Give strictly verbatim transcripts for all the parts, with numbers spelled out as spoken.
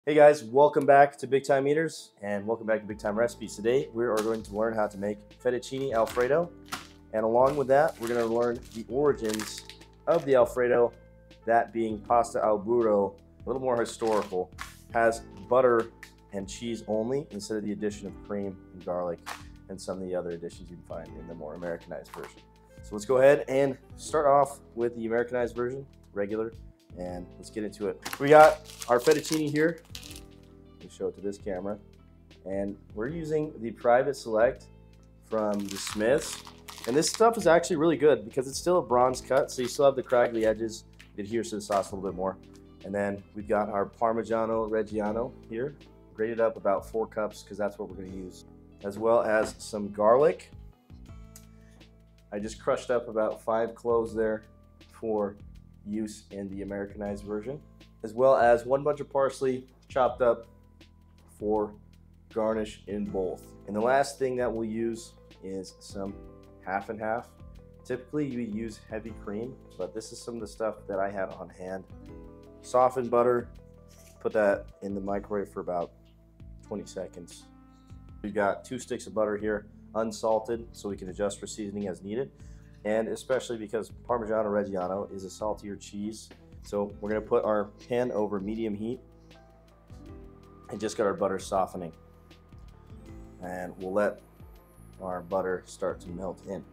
Hey guys, welcome back to Big Time Eaters and welcome back to Big Time Recipes. Today we are going to learn how to make Fettucine Alfredo, and along with that we're going to learn the origins of the Alfredo, that being pasta al burro, a little more historical, has butter and cheese only instead of the addition of cream and garlic and some of the other additions you can find in the more Americanized version. So let's go ahead and start off with the Americanized version, regular, and let's get into it. We got our fettuccine here. Let me show it to this camera. And we're using the Private Select from the Smiths. And this stuff is actually really good because it's still a bronze cut, so you still have the craggly edges. It adheres to the sauce a little bit more. And then we've got our parmigiano reggiano here, grated up about four cups because that's what we're going to use, as well as some garlic. I just crushed up about five cloves there for use in the Americanized version, as well as one bunch of parsley chopped up for garnish in both. And the last thing that we'll use is some half and half. Typically you use heavy cream, but this is some of the stuff that I had on hand. Softened butter, put that in the microwave for about twenty seconds. We've got two sticks of butter here, unsalted, so we can adjust for seasoning as needed. And especially because Parmigiano Reggiano is a saltier cheese. So we're gonna put our pan over medium heat and just got our butter softening. And we'll let our butter start to melt in.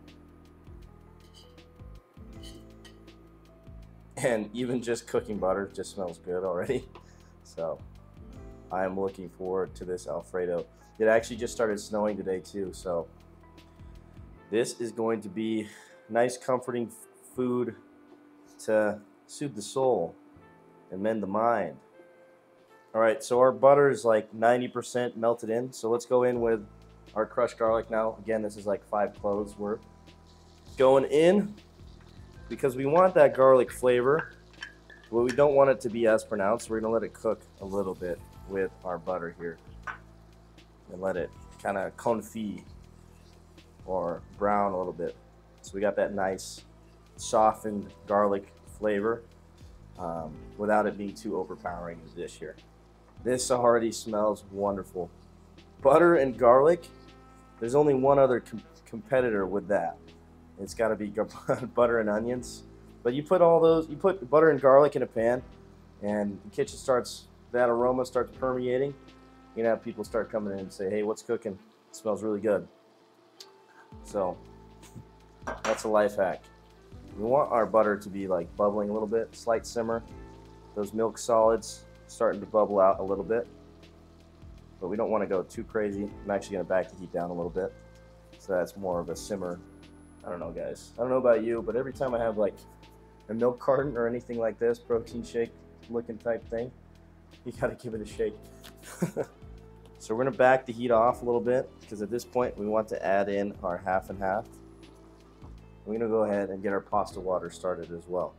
And even just cooking butter just smells good already. So I am looking forward to this Alfredo. It actually just started snowing today too, so this is going to be nice, comforting food to soothe the soul and mend the mind. All right, so our butter is like ninety percent melted in, so let's go in with our crushed garlic now. Again, this is like five cloves worth. Going in because we want that garlic flavor, but we don't want it to be as pronounced. We're gonna let it cook a little bit with our butter here and let it kind of confit or brown a little bit. So we got that nice softened garlic flavor um, without it being too overpowering in the dish here. This already smells wonderful. Butter and garlic, there's only one other com competitor with that. It's got to be butter and onions. But you put all those, you put butter and garlic in a pan and the kitchen starts, that aroma starts permeating. You're gonna have people start coming in and say, hey, what's cooking? It smells really good. So that's a life hack. We want our butter to be like bubbling a little bit, slight simmer. Those milk solids starting to bubble out a little bit, but we don't want to go too crazy. I'm actually going to back the heat down a little bit, so that's more of a simmer. I don't know, guys. I don't know about you, but every time I have like a milk carton or anything like this, protein shake looking type thing, you got to give it a shake. So we're going to back the heat off a little bit because at this point we want to add in our half and half. We're going to go ahead and get our pasta water started as well.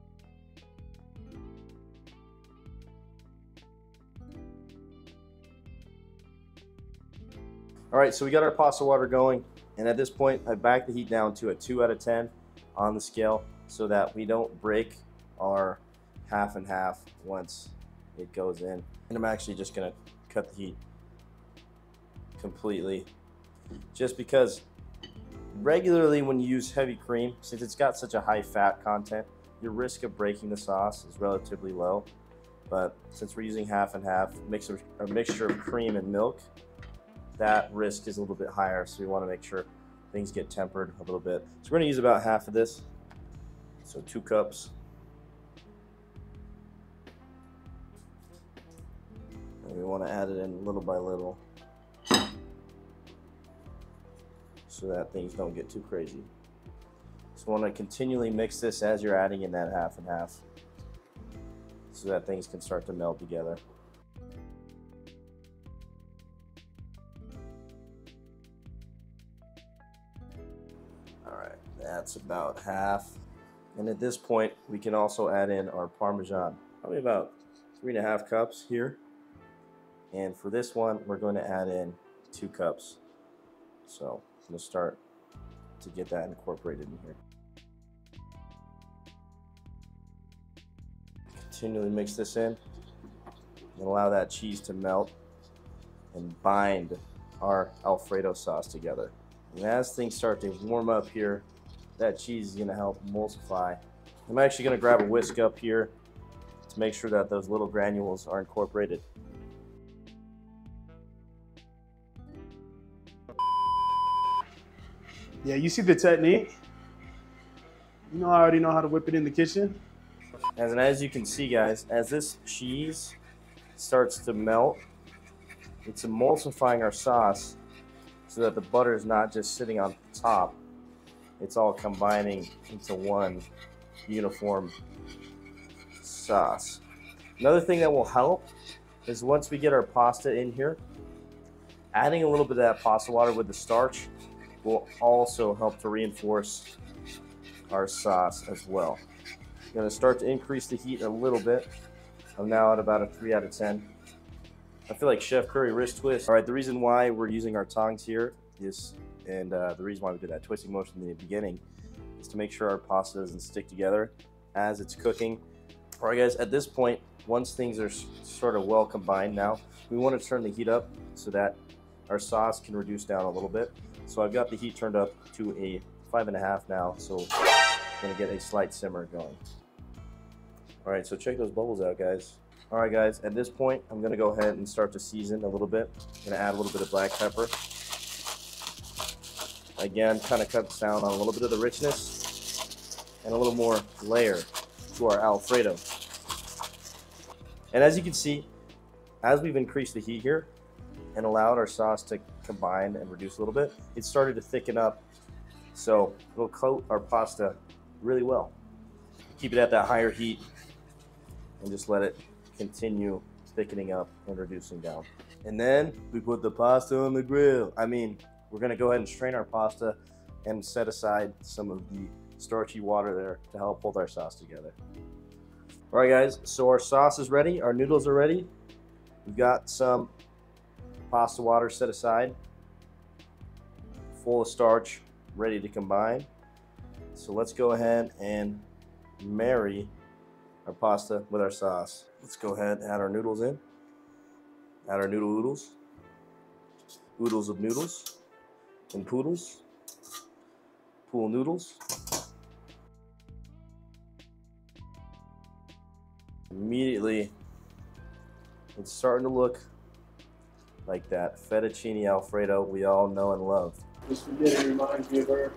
All right, so we got our pasta water going, and at this point I backed the heat down to a two out of ten on the scale so that we don't break our half and half once it goes in. And I'm actually just going to cut the heat completely, just because regularly when you use heavy cream, since it's got such a high fat content, your risk of breaking the sauce is relatively low. But since we're using half and half, mixture, a mixture of cream and milk, that risk is a little bit higher, so we want to make sure things get tempered a little bit. So we're going to use about half of this, so two cups. And we want to add it in little by little so that things don't get too crazy. So we want to continually mix this as you're adding in that half and half so that things can start to meld together. All right, that's about half. And at this point, we can also add in our Parmesan, probably about three and a half cups here. And for this one, we're going to add in two cups. So I'm going to start to get that incorporated in here. Continually mix this in. and allow that cheese to melt and bind our Alfredo sauce together. And as things start to warm up here, that cheese is gonna help emulsify. I'm actually gonna grab a whisk up here to make sure that those little granules are incorporated. Yeah, you see the technique? You know, I already know how to whip it in the kitchen. And as you can see, guys, as this cheese starts to melt, it's emulsifying our sauce so that the butter is not just sitting on top. It's all combining into one uniform sauce. Another thing that will help is once we get our pasta in here, adding a little bit of that pasta water with the starch will also help to reinforce our sauce as well. I'm going to start to increase the heat a little bit. I'm now at about a three out of ten. I feel like Chef Curry wrist twist. All right, the reason why we're using our tongs here is, and uh, the reason why we did that twisting motion in the beginning is to make sure our pasta doesn't stick together as it's cooking. All right, guys, at this point, once things are sort of well combined now, we want to turn the heat up so that our sauce can reduce down a little bit. So I've got the heat turned up to a five and a half now, so I'm gonna get a slight simmer going. All right, so check those bubbles out, guys. All right, guys, at this point, I'm gonna go ahead and start to season a little bit. I'm gonna add a little bit of black pepper. Again, kind of cuts down on a little bit of the richness and a little more layer to our Alfredo. And as you can see, as we've increased the heat here and allowed our sauce to combine and reduce a little bit, it started to thicken up. So it'll coat our pasta really well. Keep it at that higher heat and just let it continue thickening up and reducing down. And then we put the pasta on the grill. I mean, we're gonna go ahead and strain our pasta and set aside some of the starchy water there to help hold our sauce together. All right, guys, so our sauce is ready, our noodles are ready. We've got some pasta water set aside, full of starch, ready to combine. So let's go ahead and marry our pasta with our sauce. Let's go ahead and add our noodles in. Add our noodle oodles. Oodles of noodles and poodles. Pool noodles. Immediately, it's starting to look like that Fettucine Alfredo we all know and love. Just forget it reminds me of her.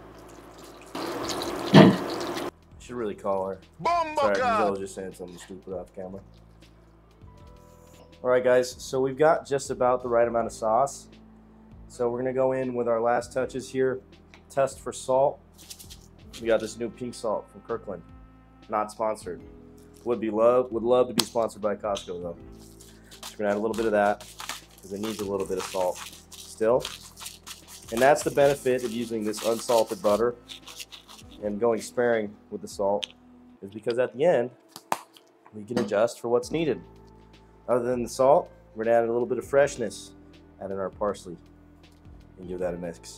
I should really call her. Sorry, I was just saying something stupid off camera. All right, guys, so we've got just about the right amount of sauce. So we're gonna go in with our last touches here. Test for salt. We got this new pink salt from Kirkland. Not sponsored. Would be love, would love to be sponsored by Costco though. So we're gonna add a little bit of that because it needs a little bit of salt still. And that's the benefit of using this unsalted butter and going sparing with the salt, is because at the end, we can adjust for what's needed. Other than the salt, we're gonna add a little bit of freshness, add in our parsley, and give that a mix.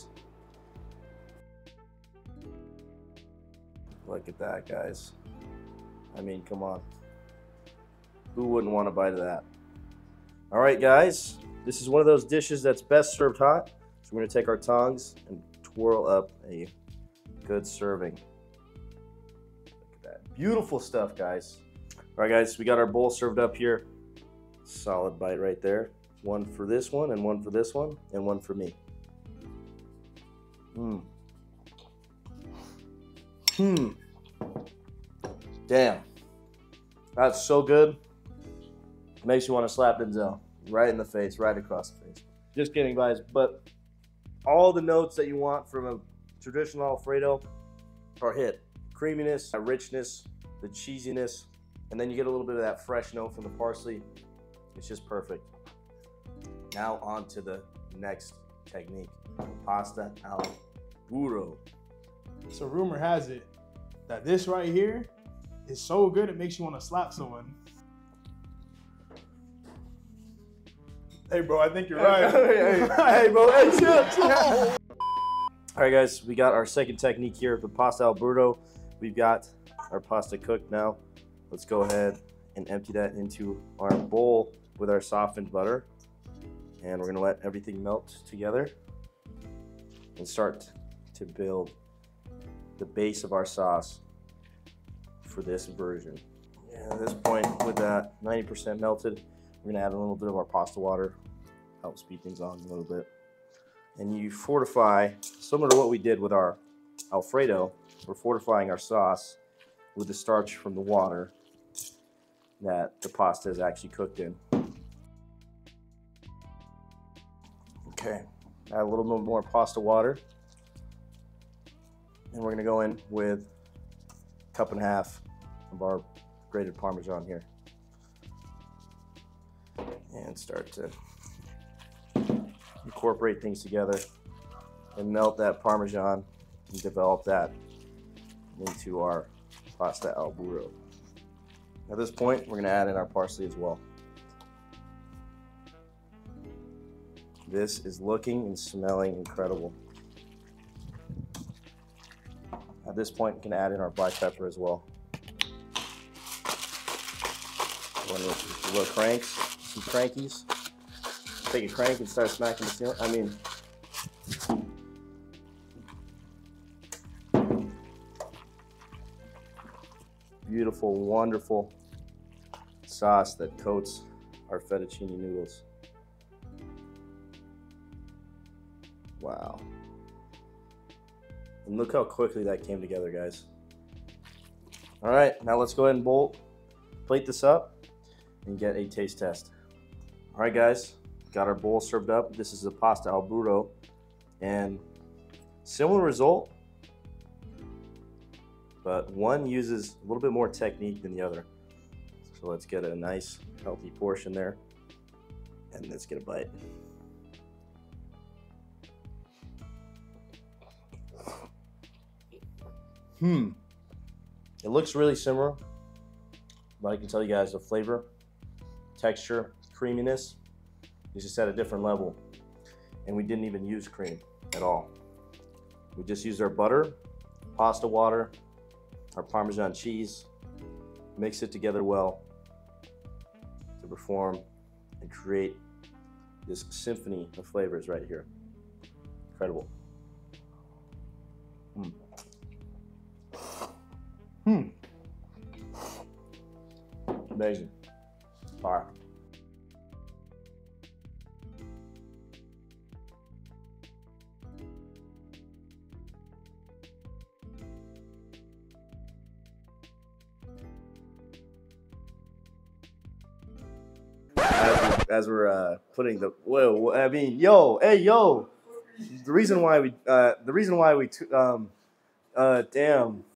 Look at that, guys. I mean, come on. Who wouldn't want a bite of that? All right, guys, this is one of those dishes that's best served hot. So we're gonna take our tongs and twirl up a good serving. Look at that. Beautiful stuff, guys. All right, guys, we got our bowl served up here. Solid bite right there. One for this one, and one for this one, and one for me. Mmm. Hmm. Damn. That's so good. Makes you want to slap Denzel right in the face, right across the face. Just kidding, guys. But all the notes that you want from a traditional Alfredo are hit. Creaminess, that richness, the cheesiness, and then you get a little bit of that fresh note from the parsley. It's just perfect. Now on to the next technique. Pasta al burro. So rumor has it that this right here is so good it makes you want to slap someone. Hey bro, I think you're right. hey, hey bro, hey, chill, chill. All right, guys, we got our second technique here, the pasta al burro. We've got our pasta cooked now. Let's go ahead and empty that into our bowl with our softened butter, and we're gonna let everything melt together and start to build the base of our sauce for this version. And at this point, with that ninety percent melted, we're gonna add a little bit of our pasta water, help speed things on a little bit. And you fortify, similar to what we did with our Alfredo, we're fortifying our sauce with the starch from the water that the pasta is actually cooked in. Okay, add a little bit more pasta water. And we're gonna go in with a cup and a half of our grated Parmesan here. And start to incorporate things together and melt that Parmesan and develop that into our pasta al burro. At this point, we're gonna add in our parsley as well. This is looking and smelling incredible. At this point, we can add in our black pepper as well. One with little cranks, some crankies. Take a crank and start smacking the ceiling. I mean, beautiful, wonderful sauce that coats our fettuccine noodles. Wow. And look how quickly that came together, guys. All right, now let's go ahead and bowl, plate this up and get a taste test. All right, guys, got our bowl served up. This is a pasta al burro, and similar result, but one uses a little bit more technique than the other. So let's get a nice, healthy portion there, and let's get a bite. Hmm. It looks really similar, but I can tell you guys the flavor, texture, creaminess is just at a different level. And we didn't even use cream at all. We just used our butter, pasta water, our Parmesan cheese, mix it together well to perform and create this symphony of flavors right here. Incredible. Mm. Hmm. Amazing. Fire. As, as we're uh, putting the whoa, I mean, yo, hey, yo. The reason why we, uh, the reason why we, t um, uh, damn.